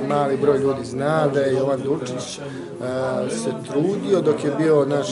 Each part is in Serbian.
mali broj ljudi zna da je Jovan Dučić se trudio dok je bio naš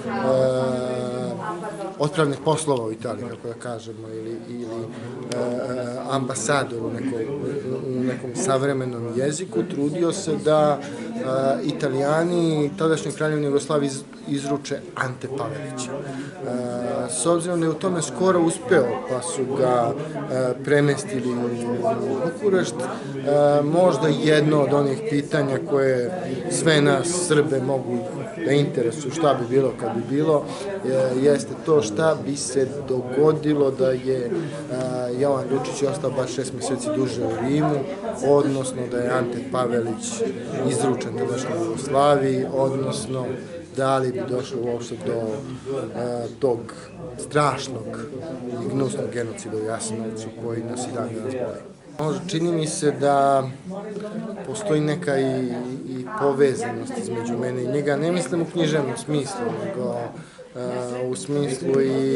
otpravnik poslova u Italiji, kako da kažemo, ili ambasador u nekom savremenom jeziku, trudio se da Italijani tadašnjoj Kraljevini Jugoslaviji izruče Ante Pavelića. S obzirom da je u tome skoro uspeo, pa su ga premestili u Bukurešt, možda jedno od onih pitanja koje sve nas Srbe mogu da interesuju šta bi bilo kad bi bilo, jeste to šta bi se dogodilo da je Jovan Dučić ostao baš 6 meseci duže u Rimu, odnosno da je Ante Pavelić izručen tadašnjoj Jugoslaviji, odnosno da li bi došlo uopšte do tog strašnog i gnusnog genocida u Jasenovcu koji nas i dan danas boli. Čini mi se da postoji neka i povezanost između mene i njega, ne mislim u književnom smislu, nego u smislu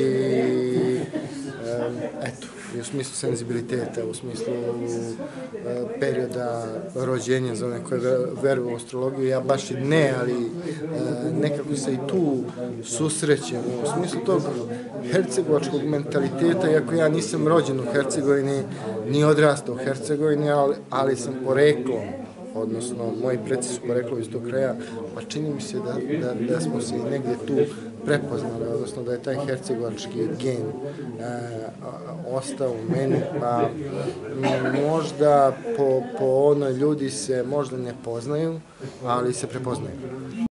u smislu senzibiliteta, u smislu perioda rođenja za one koje veruju u astrologiju. Ja baš i ne, ali nekako se i tu susrećem u smislu tog hercegovačkog mentaliteta, iako ja nisam rođen u Hercegovini, ni odrastao u Hercegovini, ali sam poreklom, odnosno moji preci su poreklo iz tog kraja, pa čini mi se da smo se i negdje tu prepoznali, odnosno da je taj hercegovački gen ostao u meni, pa možda po onoj ljudi se možda ne poznaju, ali se prepoznaju.